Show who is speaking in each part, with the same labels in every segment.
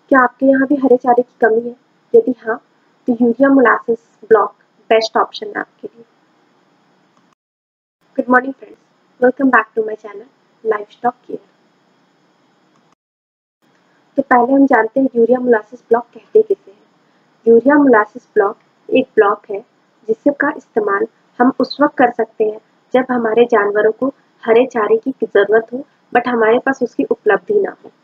Speaker 1: क्या आपके यहाँ भी हरे चारे की कमी है? यदि हाँ, तो urea molasses block best option है आपके लिए। Good morning friends, welcome back to my channel livestock care. तो पहले हम जानते हैं यूरिया मोलासिस ब्लॉक कहते किसे हैं। यूरिया मोलासिस ब्लॉक एक ब्लॉक है जिसका इस्तेमाल हम उस वक्त कर सकते हैं जब हमारे जानवरों को हरे चारे की ज़रूरत हो बट हमारे पास उसकी उपलब्धि ना हो।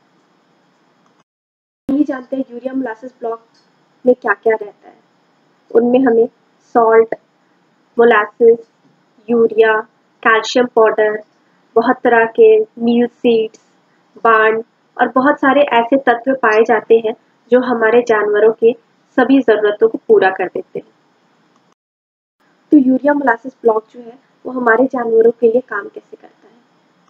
Speaker 1: ये जानते हैं यूरिया मोलासिस ब्लॉक में क्या क्या रहता है। उनमें हमें salt, molasses, urea, calcium powder, बहुत तरह के मील सीड्स, बार्न और बहुत सारे ऐसे तत्व पाए जाते हैं जो हमारे जानवरों के सभी ज़रूरतों को पूरा कर देते हैं। तो यूरिया मोलासिस ब्लॉक जो है वो हमारे जानवरों के लिए काम कैसे करता है।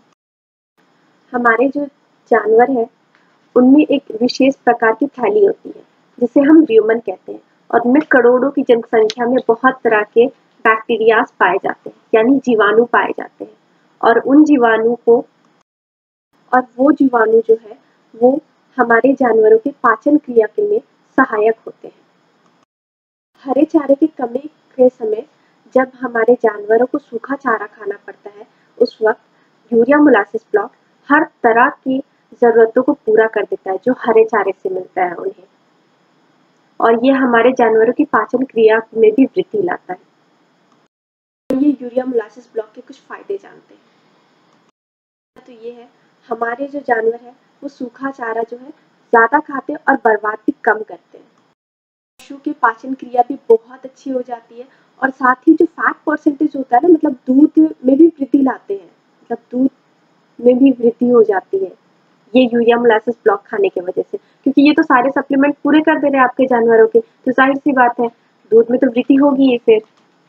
Speaker 1: हमारे जो जानवर हैं उनमें एक विशेष प्रकार की थैली होती है जिसे हम ल्यूमन कहते हैं और उनमें करोड़ों की जनसंख्या में बहुत तरह के बैक्टीरियाज पाए जाते हैं यानी जीवाणु पाए जाते हैं और उन जीवाणु को और वो जीवाणु जो है वो हमारे जानवरों के पाचन क्रिया के लिए सहायक होते हैं। हरे चारे की कमी के समय जब हमारे जानवरों को सूखा चारा खाना पड़ता है उस वक्त यूरिया मोलासिस ब्लॉक हर तरह की ज़रूरतों को पूरा कर देता है जो हरे चारे से मिलता है उन्हें, और ये हमारे जानवरों की पाचन क्रिया में भी वृद्धि लाता है। तो ये यूरिया मोलासिस ब्लॉक के कुछ फायदे जानते हैं। तो ये है, हमारे जो जानवर है वो सूखा चारा जो है ज़्यादा खाते हैं और बर्बाद भी कम करते हैं। पशु की पाचन क्रिया भी बहुत अच्छी हो जाती है और साथ ही जो फैट परसेंटेज होता है ना, मतलब दूध में भी वृद्धि लाते हैं, मतलब दूध में भी वृद्धि हो जाती है ये यूरिया मोलासिस ब्लॉक खाने की वजह से, क्योंकि ये तो सारे सप्लीमेंट पूरे कर दे रहे हैं आपके जानवरों के, तो जाहिर सी बात है दूध में तो वृद्धि होगी ही। फिर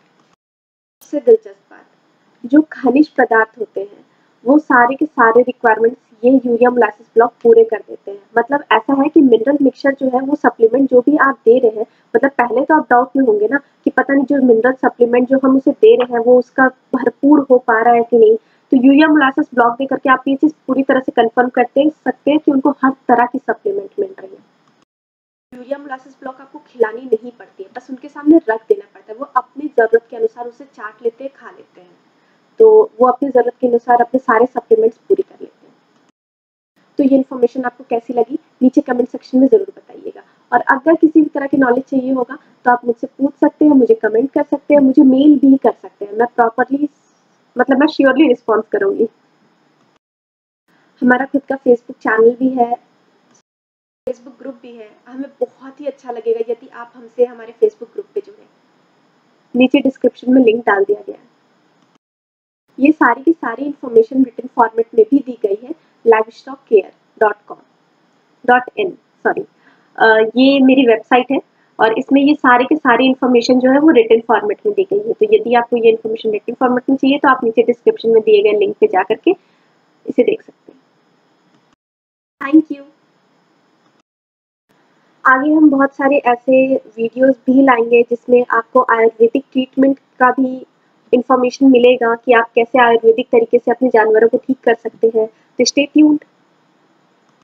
Speaker 1: सबसे दिलचस्प बात, जो खनिज पदार्थ होते हैं वो सारे के सारे रिक्वायरमेंट्स ये यूरिया मोलासिस ब्लॉक पूरे कर देते हैं। मतलब ऐसा है कि मिनरल मिक्सचर जो है वो सप्लीमेंट जो भी आप दे रहे हैं, मतलब पहले तो आप डाउट में होंगे ना कि पता नहीं जो मिनरल सप्लीमेंट जो हम उसे दे रहे हैं वो उसका भरपूर हो पा रहा है कि नहीं। तो यूरिया मोलासिस ब्लॉक दे करके आप ये चीज़ पूरी तरह से कंफर्म करते सकते हैं कि उनको हर तरह की सप्लीमेंट मिल रही है। यूरिया मोलासिस ब्लॉक आपको खिलानी नहीं पड़ती है, बस उनके सामने रख देना पड़ता है, वो अपनी ज़रूरत के अनुसार उसे चाट लेते हैं, खा लेते हैं, तो वो अपनी ज़रूरत के अनुसार अपने सारे सप्लीमेंट्स पूरी कर लेते हैं। तो ये इन्फॉर्मेशन आपको कैसी लगी नीचे कमेंट सेक्शन में ज़रूर बताइएगा, और अगर किसी भी तरह की नॉलेज चाहिए होगा तो आप मुझसे पूछ सकते हैं, मुझे कमेंट कर सकते हैं, मुझे मेल भी कर सकते हैं, मैं प्रॉपरली मतलब मैं श्योरली रिस्पॉन्स करूँगी। हमारा खुद का फेसबुक चैनल भी है, फेसबुक ग्रुप भी है। हमें बहुत ही अच्छा लगेगा यदि आप हमसे हमारे फेसबुक ग्रुप पे जुड़ें। नीचे डिस्क्रिप्शन में लिंक डाल दिया गया है। ये सारी की सारी इन्फॉर्मेशन रिटन फॉर्मेट में भी दी गई है livestockcare.com.in सॉरी, ये मेरी वेबसाइट है और इसमें ये सारे के सारी इन्फॉर्मेशन जो है वो रिटन फॉर्मेट में दी गई है। तो यदि आपको ये इन्फॉर्मेशन रिटन फॉर्मेट में चाहिए तो आप नीचे डिस्क्रिप्शन में दिए गए लिंक पे जा करके इसे देख सकते हैं। Thank you. आगे हम बहुत सारे ऐसे वीडियोस भी लाएंगे जिसमें आपको आयुर्वेदिक ट्रीटमेंट का भी इंफॉर्मेशन मिलेगा कि आप कैसे आयुर्वेदिक तरीके से अपने जानवरों को ठीक कर सकते हैं। तो स्टे ट्यून्ड।